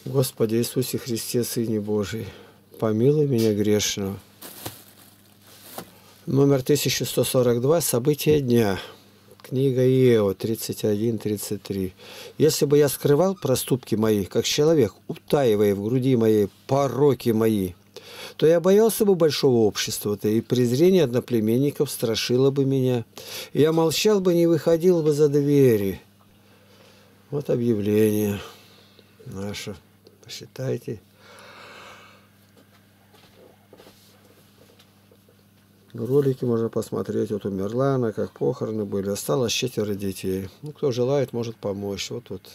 Господи Иисусе Христе, Сыне Божий, помилуй меня грешного. Номер 1142. События дня. Книга Иова 31-33. Если бы я скрывал проступки мои, как человек, утаивая в груди моей пороки мои, то я боялся бы большого общества-то, и презрение одноплеменников страшило бы меня. И я молчал бы, не выходил бы за двери. Вот объявление наше. Посчитайте. Ролики можно посмотреть. Вот умерла она, как похороны были. Осталось 4 детей. Ну, кто желает, может помочь. Вот тут.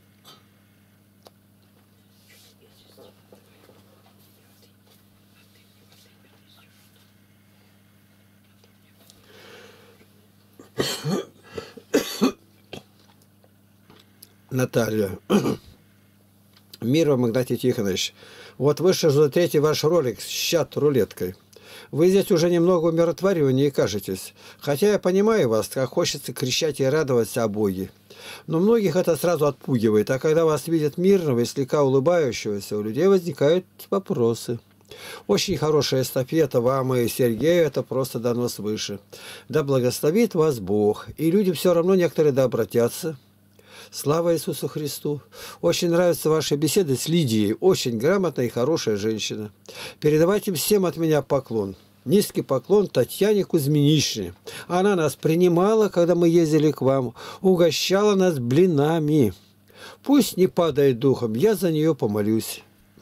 Наталья. Мир вам, Игнатий Тихонович. Вот вышел за 3-й ваш ролик с чат-рулеткой. Вы здесь уже немного умиротвореннее кажетесь. Хотя я понимаю вас, как хочется кричать и радоваться о Боге. Но многих это сразу отпугивает. А когда вас видят мирного и слегка улыбающегося, у людей возникают вопросы. Очень хорошая эстафета вам и Сергею, это просто дано свыше. Да благословит вас Бог. И люди все равно некоторые да обратятся. Слава Иисусу Христу! Очень нравятся ваши беседы с Лидией. Очень грамотная и хорошая женщина. Передавайте всем от меня поклон. Низкий поклон Татьяне Кузьминичне. Она нас принимала, когда мы ездили к вам. Угощала нас блинами. Пусть не падает духом. Я за нее помолюсь.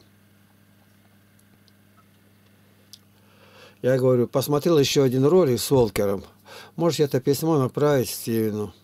Я говорю, посмотрел еще один ролик с Волкером. Можете это письмо направить Стивену.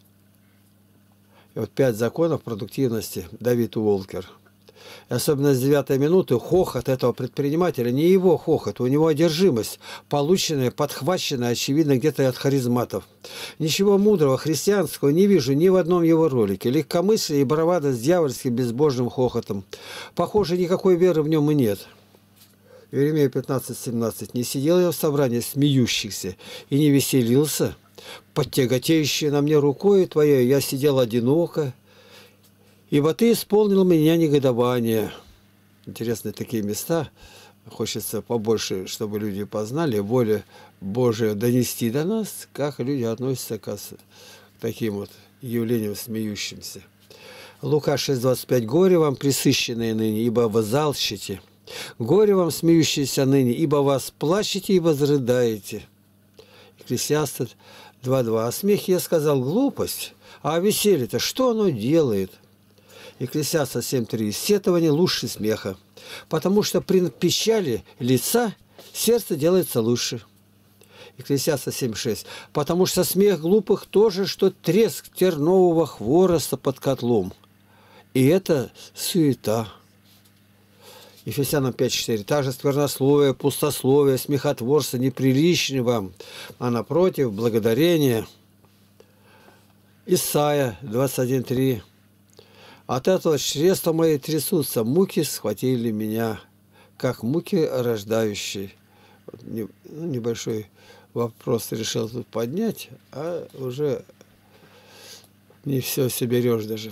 И вот 5 законов продуктивности Давид Уолкер. И особенно с 9-й минуты хохот этого предпринимателя, не его хохот, у него одержимость, полученная, подхваченная, очевидно, где-то от харизматов. Ничего мудрого, христианского не вижу ни в одном его ролике. Легкомыслие и бравада с дьявольским безбожным хохотом. Похоже, никакой веры в нем и нет. Иеремия 15:17. Не сидел я в собрании смеющихся и не веселился. Под тяготеющей на мне рукой твоей я сидел одиноко, ибо ты исполнил меня негодование. Интересные такие места. Хочется побольше, чтобы люди познали, воля Божия донести до нас, как люди относятся к таким вот явлениям смеющимся. Лука 6:25. Горе вам, пресыщенные ныне, ибо вы залщите. Горе вам, смеющиеся ныне, ибо вас плачете и возрыдаете. Экклесиаст 2:2. О смехе я сказал глупость, а о веселье-то что оно делает? Экклесиаста 7:3. Сетование лучше смеха, потому что при печали лица сердце делается лучше. Экклесиаста 7:6. Потому что смех глупых тоже, что треск тернового хвороста под котлом. И это суета. Ефесянам 5:4. Также сквернословие, пустословие, смехотворство неприличны вам, а напротив, благодарение. Исайя 21:3. От этого чресла мои трясутся, муки схватили меня, как муки рождающие. Небольшой вопрос решил тут поднять, а уже не все соберешь даже.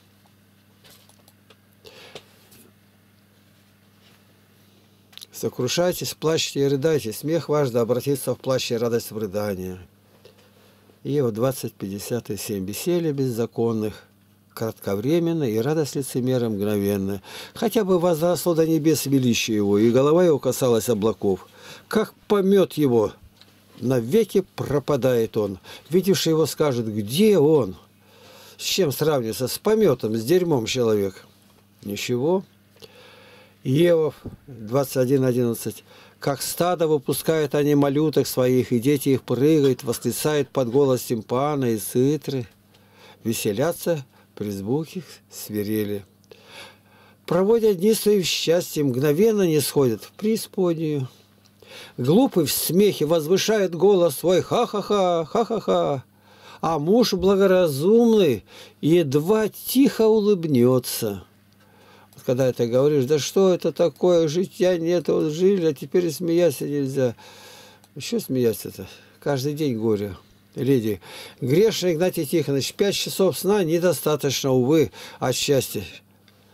Сокрушайтесь, плачьте и рыдайте. Смех ваш да обратится в плач и радость в рыдание. Иова 20:57. Веселье беззаконных кратковременно, и радость лицемера мгновенно. Хотя бы возросло до небес величие его, и голова его касалась облаков. Как помет его, навеки пропадает он. Видевший его скажет, где он? С чем сравнится? С пометом, с дерьмом человек. Ничего. Иов 21:11. Как стадо выпускают они малюток своих, и дети их прыгают, восклицают под голос тимпана и цитры, веселятся при звуках свирели. Проводят дни свои в счастье, мгновенно не сходят в преисподнюю. Глупый в смехе возвышает голос свой ха-ха-ха, ха-ха-ха, а муж благоразумный едва тихо улыбнется. Когда это говоришь, да что это такое, житья нет, вот жили, а теперь смеяться нельзя. Еще смеяться-то? Каждый день горе. Леди, грешный Игнатий Тихонович, 5 часов сна недостаточно, увы, от счастья.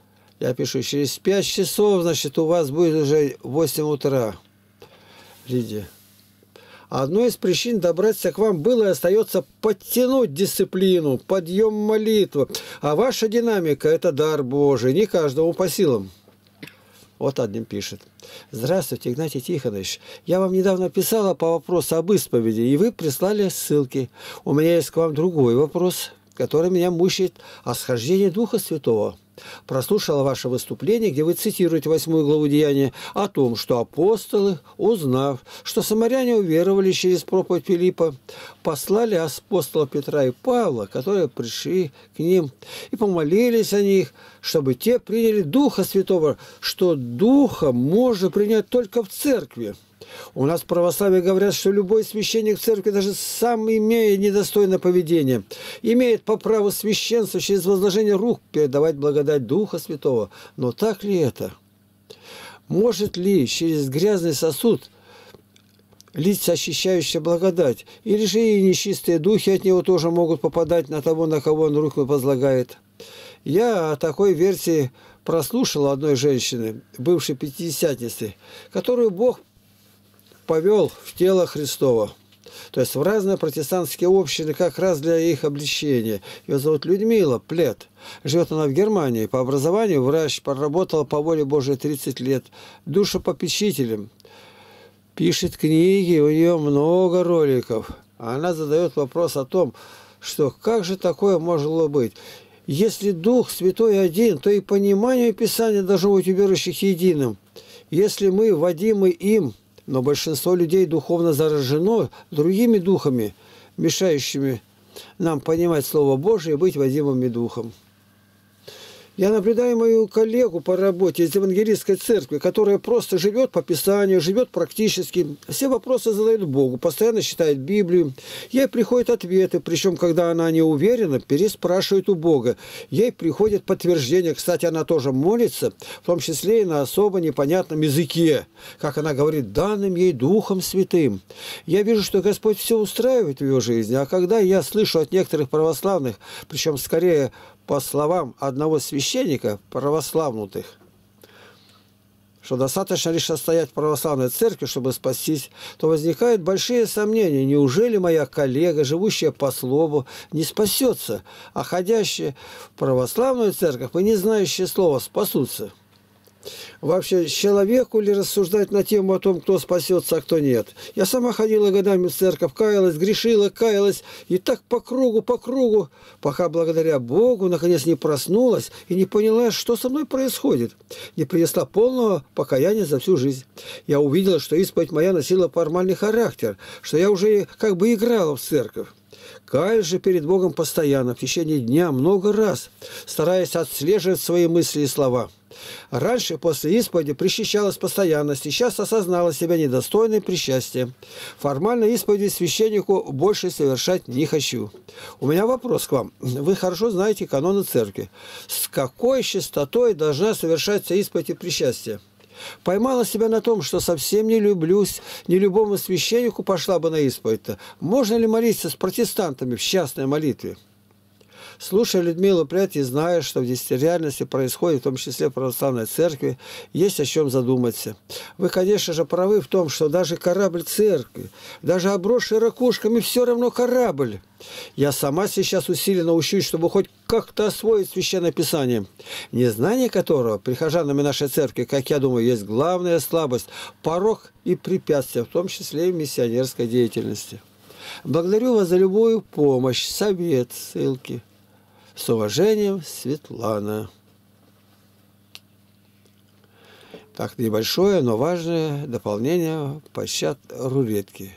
Я пишу, через 5 часов, значит, у вас будет уже 8 утра, Лидия. Одной из причин добраться к вам было и остается подтянуть дисциплину, подъем молитвы. А ваша динамика – это дар Божий, не каждому по силам. Вот одним пишет. Здравствуйте, Игнатий Тихонович. Я вам недавно писала по вопросу об исповеди, и вы прислали ссылки. У меня есть к вам другой вопрос, который меня мучает о схождении Духа Святого. Прослушала ваше выступление, где вы цитируете 8 главу Деяния о том, что апостолы, узнав, что самаряне уверовали через проповедь Филиппа, послали апостола Петра и Павла, которые пришли к ним и помолились о них, чтобы те приняли Духа Святого, что Духа можно принять только в церкви. У нас в православии говорят, что любой священник в церкви, даже сам имея недостойное поведение, имеет по праву священства через возложение рук передавать благодать Духа Святого. Но так ли это? Может ли через грязный сосуд литься очищающая благодать? Или же и нечистые духи от него тоже могут попадать на того, на кого он руку возлагает? Я о такой версии прослушал одной женщины, бывшей пятидесятницы, которую Бог повел в тело Христово, то есть в разные протестантские общины, как раз для их обличения. Ее зовут Людмила Плет. Живет она в Германии. По образованию врач, проработала по воле Божией 30 лет. Душепопечителем. Пишет книги, у нее много роликов. Она задает вопрос о том, что как же такое могло быть. Если Дух Святой один, то и понимание Писания должно быть у верующих единым. Если мы водимы им, но большинство людей духовно заражено другими духами, мешающими нам понимать Слово Божие и быть водимыми Духом. Я наблюдаю мою коллегу по работе из евангелистской церкви, которая просто живет по Писанию, живет практически, все вопросы задает Богу, постоянно читает Библию. Ей приходят ответы, причем, когда она не уверена, переспрашивает у Бога. Ей приходит подтверждение, кстати, она тоже молится, в том числе и на особо непонятном языке, как она говорит, данным ей Духом Святым. Я вижу, что Господь все устраивает в ее жизни, а когда я слышу от некоторых православных, причем скорее по словам одного священника, православнутых, что достаточно лишь состоять в православной церкви, чтобы спастись, то возникают большие сомнения. Неужели моя коллега, живущая по слову, не спасется, а ходящая в православную церковь и не знающая слова спасутся? Вообще, человеку ли рассуждать на тему о том, кто спасется, а кто нет? Я сама ходила годами в церковь, каялась, грешила, каялась, и так по кругу, пока благодаря Богу наконец не проснулась и не поняла, что со мной происходит. Не принесла полного покаяния за всю жизнь. Я увидела, что исповедь моя носила формальный характер, что я уже как бы играла в церковь. Каюсь же перед Богом постоянно, в течение дня, много раз, стараясь отслеживать свои мысли и слова. Раньше, после исповеди, причащалась постоянно, сейчас осознала себя недостойной причастия. Формально исповеди священнику больше совершать не хочу. У меня вопрос к вам. Вы хорошо знаете каноны церкви. С какой частотой должна совершаться исповедь и причастие? Поймала себя на том, что совсем не люблюсь, ни любому священнику пошла бы на исповедь-то. Можно ли молиться с протестантами в частной молитве? Слушая Людмилу Плет и зная, что в действительности происходит, в том числе в православной церкви, есть о чем задуматься. Вы, конечно же, правы в том, что даже корабль церкви, даже обросший ракушками, все равно корабль. Я сама сейчас усиленно учусь, чтобы хоть как-то освоить Священное Писание, незнание которого прихожанами нашей церкви, как я думаю, есть главная слабость, порок и препятствие, в том числе и в миссионерской деятельности. Благодарю вас за любую помощь, совет, ссылки. С уважением, Светлана. Так, небольшое, но важное дополнение по чат-рулетке.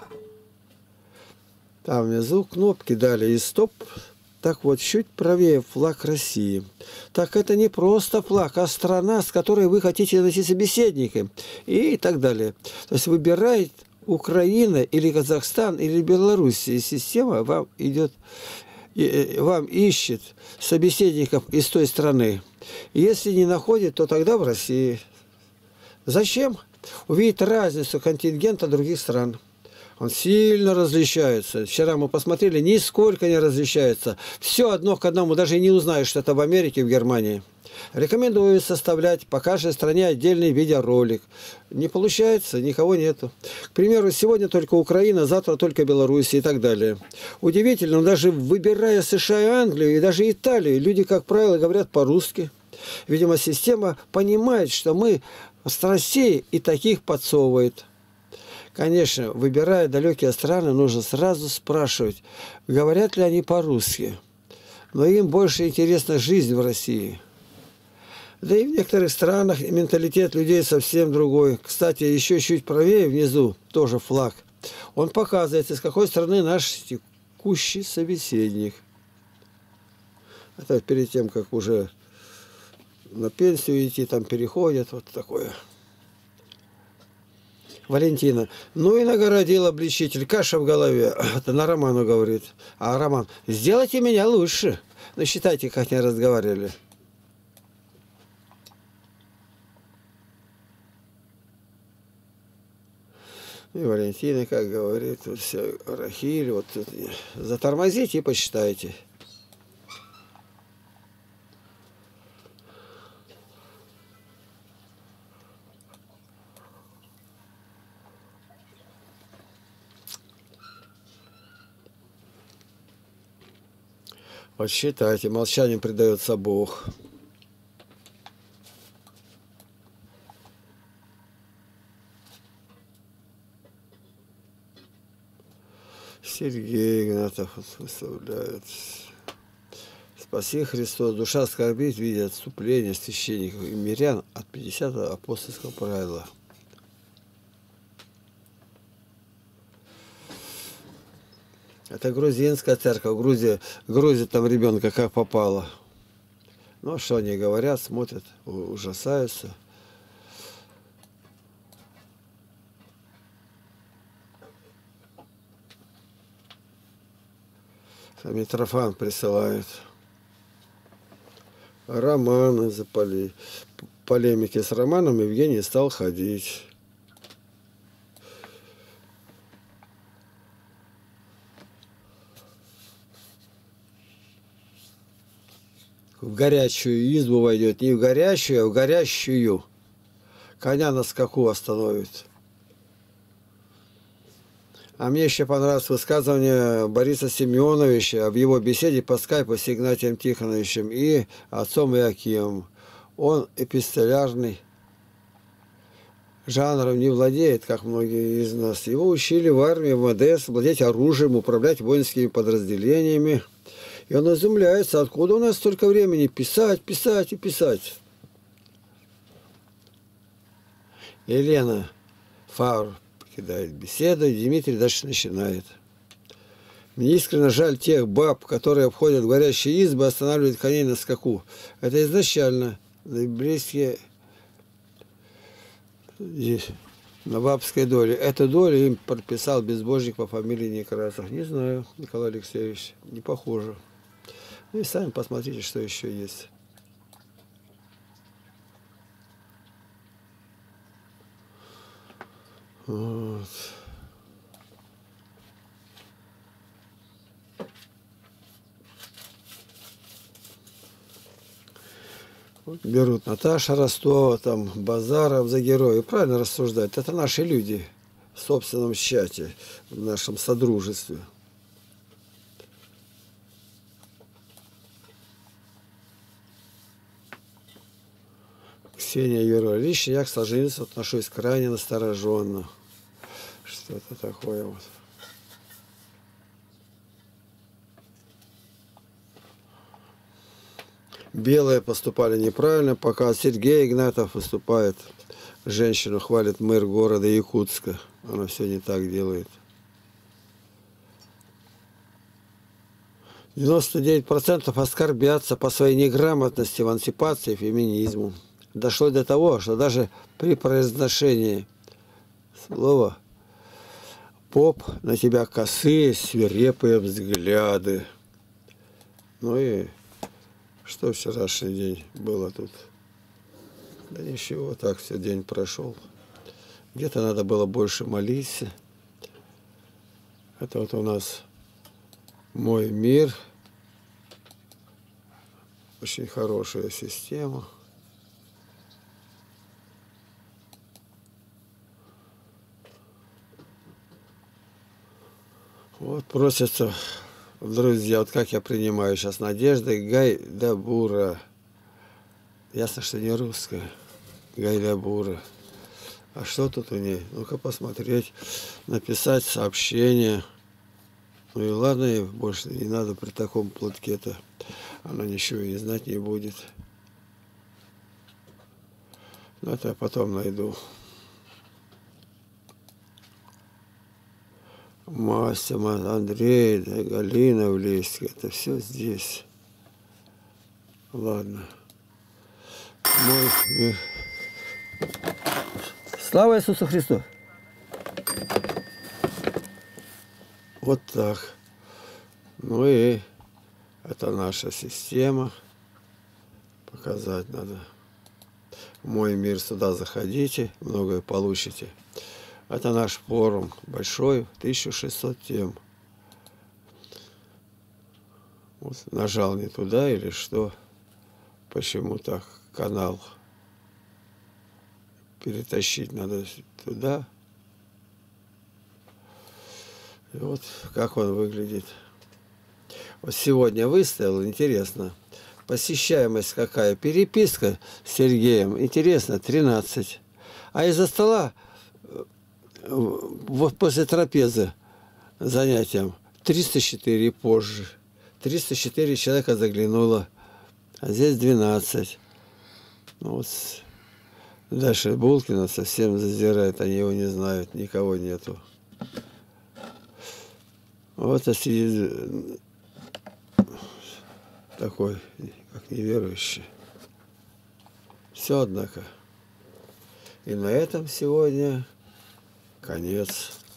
Там внизу кнопки дали и стоп. Так вот, чуть правее флаг России. Так это не просто флаг, а страна, с которой вы хотите найти собеседника. И так далее. То есть выбирает Украина или Казахстан или Беларусь. И система вам идет... вам ищет собеседников из той страны. Если не находит, то тогда в России. Зачем? Увидеть разницу контингента других стран. Он сильно различается. Вчера мы посмотрели, нисколько не различается. Все одно к одному, даже и не узнаешь, что это в Америке, в Германии. Рекомендую составлять по каждой стране отдельный видеоролик. Не получается, никого нету. К примеру, сегодня только Украина, завтра только Беларусь и так далее. Удивительно, но даже выбирая США и Англию, и даже Италию, люди, как правило, говорят по-русски. Видимо, система понимает, что мы с Россией и таких подсовывает. Конечно, выбирая далекие страны, нужно сразу спрашивать, говорят ли они по-русски. Но им больше интересна жизнь в России. Да и в некоторых странах менталитет людей совсем другой. Кстати, еще чуть правее внизу тоже флаг. Он показывает, из какой страны наш текущий собеседник. Это перед тем, как уже на пенсию идти, там переходят, вот такое. Валентина. Ну и нагородил обличитель. Каша в голове. Это на Роману говорит. А Роман, сделайте меня лучше. Ну, считайте, как они разговаривали. И Валентина, как говорит, вот все, Рахиль, вот тут затормозите и посчитайте. Вот считайте, молчанием предается Бог. Сергей Игнатов выставляет. Спаси Христос, душа скорбит, видя отступление священников и мирян от 50-го апостольского правила. Это грузинская церковь, Грузия там ребенка как попало. Ну, что они говорят, смотрят, ужасаются. Митрофан присылает. Романы запали. Полемики с Романом Евгений стал ходить. В горячую избу войдет. Не в горячую, а в горящую. Коня на скаку остановит. А мне еще понравилось высказывание Бориса Семеновича в его беседе по скайпу с Игнатием Тихоновичем и отцом Иакимом. Он эпистолярный, жанром не владеет, как многие из нас. Его учили в армии, в МВД, владеть оружием, управлять воинскими подразделениями. И он изумляется, откуда у нас столько времени писать, писать и писать. Елена Фаур кидает беседу, и Дмитрий дальше начинает. Мне искренне жаль тех баб, которые обходят горящие избы и останавливают коней на скаку. Это изначально библейские на бабской доле. Эту долю им подписал безбожник по фамилии Некрасов. Не знаю, Николай Алексеевич, не похоже. Ну и сами посмотрите, что еще есть. Вот. Вот берут Наташа Ростова, там Базаров за героя. Правильно рассуждать. Это наши люди в собственном чате, в нашем содружестве. Ксения Юрьевна, лично я к Солженицыну отношусь крайне настороженно. Что это такое вот? Белые поступали неправильно, пока Сергей Игнатов выступает. Женщину хвалит мэр города Якутска. Она все не так делает. 99% оскорбятся по своей неграмотности, эмансипации, феминизму. Дошло до того, что даже при произношении слова «поп» на тебя косые, свирепые взгляды. Ну и что вчерашний день было тут? Да ничего, так все день прошел. Где-то надо было больше молиться. Это вот у нас «Мой мир». Очень хорошая система. Вот просятся друзья, вот как я принимаю сейчас Надежда Гайдабура. Ясно, что не русская. Гайдабура. А что тут у ней? Ну-ка посмотреть. Написать сообщение. Ну и ладно, и больше не надо при таком платке-то. Она ничего и знать не будет. Но это я потом найду. Мася, Андрей, да, Галина Влеська. Это все здесь. Ладно. Мой мир. Слава Иисусу Христу! Вот так. Ну и это наша система. Показать надо. «Мой мир», сюда заходите, многое получите. Это наш форум большой, 1600 тем. Вот нажал не туда или что? Почему так? Канал перетащить надо туда. И вот как он выглядит. Вот сегодня выставил, интересно. Посещаемость какая? Переписка с Сергеем. Интересно, 13. А из-за стола, вот после трапезы занятием, 304 и позже. 304 человека заглянуло. А здесь 12. Ну, вот. Дальше Булкина совсем зазирает. Они его не знают. Никого нету. Вот сидит такой, как неверующий. Все, однако. И на этом сегодня конец.